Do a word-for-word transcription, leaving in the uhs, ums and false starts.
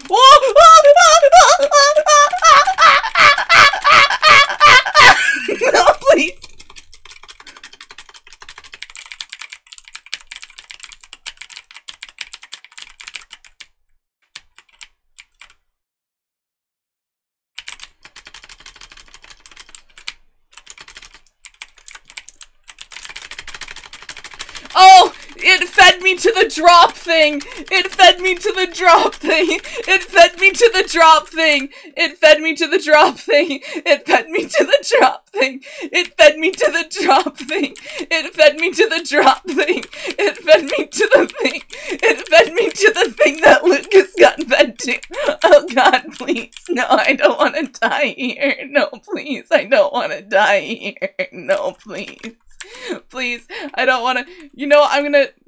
No, please. Oh, it fed me to the drop thing. It fed me to the drop thing. It fed me to the drop thing. It fed me to the drop thing. It fed me to the drop thing. It fed me to the drop thing. It fed me to the drop thing. It fed me to the thing. It fed me to the thing that Lucas got fed to. Oh God, please. No, I don't want to die here. No, please. I don't want to die here. No, please. Please, I don't want to, you know, I'm gonna,